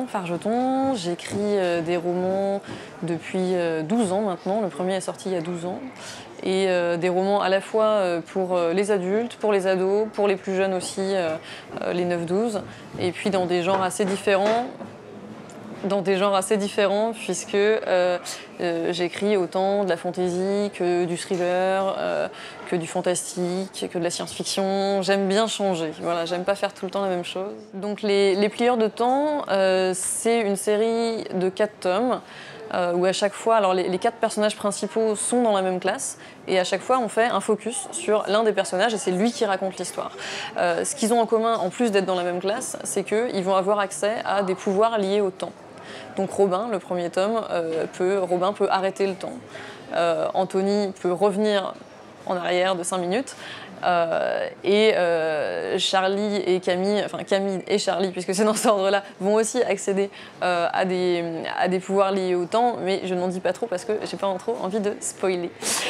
Franck Fargeton, j'écris des romans depuis 12 ans maintenant. Le premier est sorti il y a 12 ans. Et des romans à la fois pour les adultes, pour les ados, pour les plus jeunes aussi, les 9-12. Et puis dans des genres assez différents. Puisque j'écris autant de la fantasy que du thriller, que du fantastique, que de la science-fiction. J'aime bien changer, voilà, j'aime pas faire tout le temps la même chose. Donc les Plieurs de temps, c'est une série de 4 tomes où à chaque fois, alors les 4 personnages principaux sont dans la même classe et à chaque fois on fait un focus sur l'un des personnages et c'est lui qui raconte l'histoire. Ce qu'ils ont en commun, en plus d'être dans la même classe, c'est qu'ils vont avoir accès à des pouvoirs liés au temps. Donc Robin, le premier tome, Robin peut arrêter le temps. Anthony peut revenir en arrière de 5 minutes. Charlie et Camille, enfin Camille et Charlie, puisque c'est dans cet ordre-là, vont aussi accéder à des pouvoirs liés au temps, mais je n'en dis pas trop parce que j'ai pas trop envie de spoiler.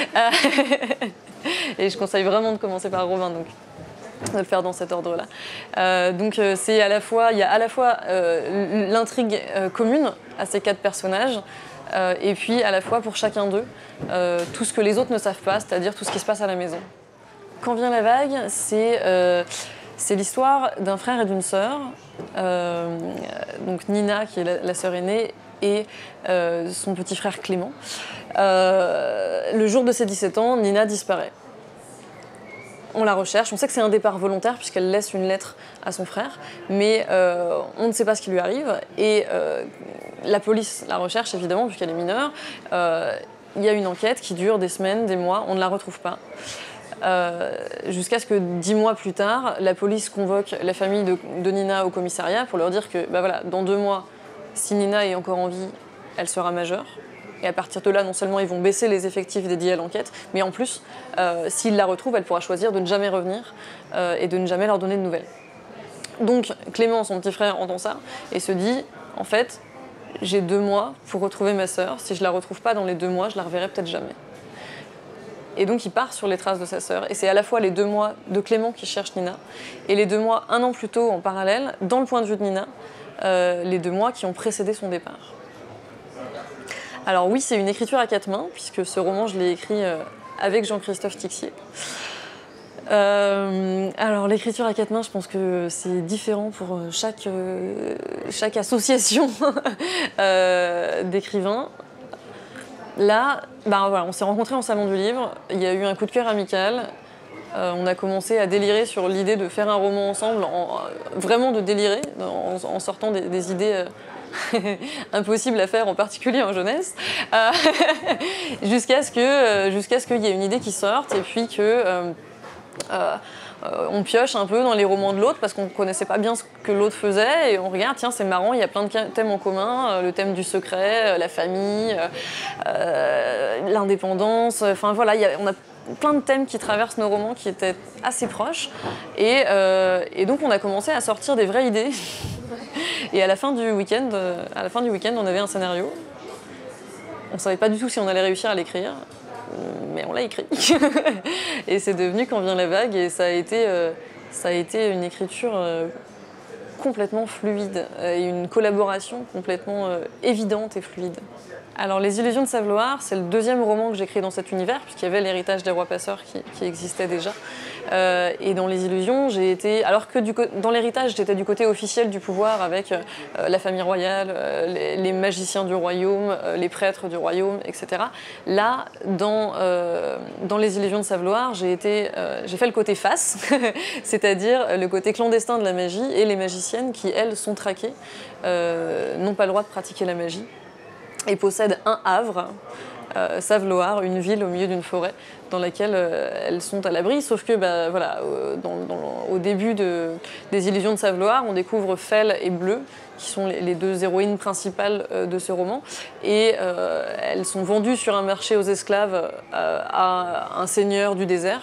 Et je conseille vraiment de commencer par Robin, donc de le faire dans cet ordre-là. C'est à la fois, il y a à la fois l'intrigue commune à ces 4 personnages, et puis à la fois pour chacun d'eux, tout ce que les autres ne savent pas, c'est-à-dire tout ce qui se passe à la maison. Quand vient la vague, c'est l'histoire d'un frère et d'une sœur, donc Nina qui est la sœur aînée et son petit frère Clément. Le jour de ses 17 ans, Nina disparaît. On la recherche, on sait que c'est un départ volontaire puisqu'elle laisse une lettre à son frère, mais on ne sait pas ce qui lui arrive et la police la recherche évidemment puisqu'elle est mineure. Il y a une enquête qui dure des semaines, des mois, on ne la retrouve pas. Jusqu'à ce que 10 mois plus tard, la police convoque la famille de Nina au commissariat pour leur dire que voilà, dans 2 mois, si Nina est encore en vie, elle sera majeure. Et à partir de là, non seulement ils vont baisser les effectifs dédiés à l'enquête, mais en plus, s'ils la retrouvent, elle pourra choisir de ne jamais revenir et de ne jamais leur donner de nouvelles. Donc Clément, son petit frère, entend ça et se dit, en fait, j'ai 2 mois pour retrouver ma sœur. Si je la retrouve pas dans les 2 mois, je la reverrai peut-être jamais. Et donc il part sur les traces de sa sœur. Et c'est à la fois les 2 mois de Clément qui cherche Nina, et les 2 mois, 1 an plus tôt, en parallèle, dans le point de vue de Nina, les 2 mois qui ont précédé son départ. Alors oui, c'est une écriture à 4 mains, puisque ce roman, je l'ai écrit avec Jean-Christophe Tixier. Alors l'écriture à 4 mains, je pense que c'est différent pour chaque association d'écrivains. Là, voilà, on s'est rencontrés en salon du livre, il y a eu un coup de cœur amical, on a commencé à délirer sur l'idée de faire un roman ensemble, vraiment de délirer, en sortant des idées impossibles à faire, en particulier en jeunesse, jusqu'à ce qu'il y ait une idée qui sorte et puis que on pioche un peu dans les romans de l'autre parce qu'on ne connaissait pas bien ce que l'autre faisait et on regarde, tiens c'est marrant, il y a plein de thèmes en commun, le thème du secret, la famille, l'indépendance, enfin voilà, on a plein de thèmes qui traversent nos romans qui étaient assez proches et donc on a commencé à sortir des vraies idées et à la fin du week-end, on avait un scénario, on ne savait pas du tout si on allait réussir à l'écrire, mais on l'a écrit. Et c'est devenu Quand vient la vague, et ça a été une écriture complètement fluide, et une collaboration complètement évidente et fluide. Alors Les Illusions de Saveloire, c'est le 2e roman que j'écris dans cet univers, puisqu'il y avait L'Héritage des Rois Passeurs qui existait déjà. Et dans Les Illusions, j'ai été... Alors que dans L'Héritage, j'étais du côté officiel du pouvoir avec la famille royale, les magiciens du royaume, les prêtres du royaume, etc. Là, dans Les Illusions de Saveloire, j'ai fait le côté face, c'est-à-dire le côté clandestin de la magie, et les magiciennes qui, elles, sont traquées, n'ont pas le droit de pratiquer la magie, et possèdent un havre, Saveloire, une ville au milieu d'une forêt dans laquelle elles sont à l'abri, sauf que voilà, au début des Illusions de Saveloire, on découvre Felle et Bleu, qui sont les 2 héroïnes principales de ce roman, et elles sont vendues sur un marché aux esclaves à un seigneur du désert.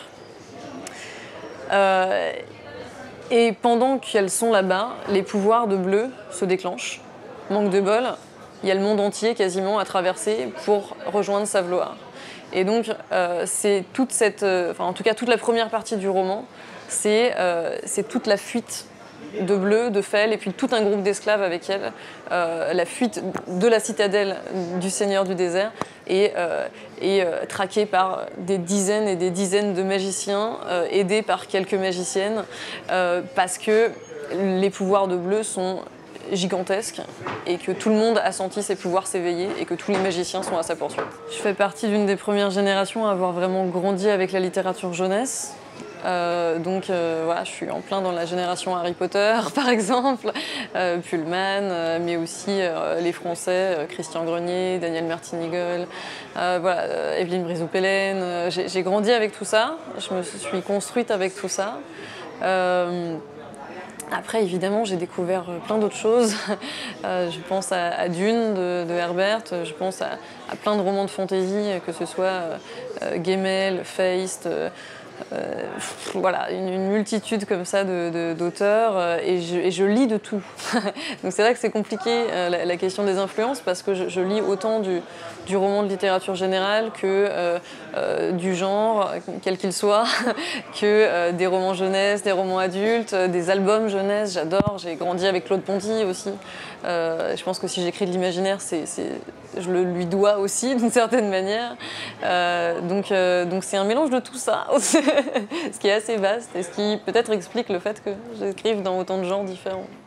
Et pendant qu'elles sont là-bas, les pouvoirs de Bleu se déclenchent. Manque de bol, il y a le monde entier quasiment à traverser pour rejoindre Saveloire. Et donc, c'est toute en tout cas toute la première partie du roman, c'est toute la fuite de Bleu, de Fell, et puis tout un groupe d'esclaves avec elle, la fuite de la citadelle du Seigneur du désert, et traquée par des dizaines et des dizaines de magiciens, aidés par quelques magiciennes, parce que les pouvoirs de Bleu sont gigantesques et que tout le monde a senti ses pouvoirs s'éveiller et que tous les magiciens sont à sa poursuite. Je fais partie d'une des premières générations à avoir vraiment grandi avec la littérature jeunesse. Donc voilà, je suis en plein dans la génération Harry Potter par exemple, Pullman, mais aussi les Français, Christian Grenier, Daniel Martinigol, voilà, Evelyne Brizou-Pellen. J'ai grandi avec tout ça, je me suis construite avec tout ça. Après, évidemment, j'ai découvert plein d'autres choses. Je pense à Dune de Herbert, je pense à plein de romans de fantasy, que ce soit Gemmel, Feist, voilà, une multitude comme ça d'auteurs, et je lis de tout. Donc c'est vrai que c'est compliqué la question des influences, parce que je lis autant du roman de littérature générale que du genre, quel qu'il soit, que des romans jeunesse, des romans adultes, des albums jeunesse, j'adore. J'ai grandi avec Claude Ponty aussi. Je pense que si j'écris de l'imaginaire, je le lui dois aussi d'une certaine manière. Donc c'est un mélange de tout ça, ce qui est assez vaste et ce qui peut-être explique le fait que j'écrive dans autant de genres différents.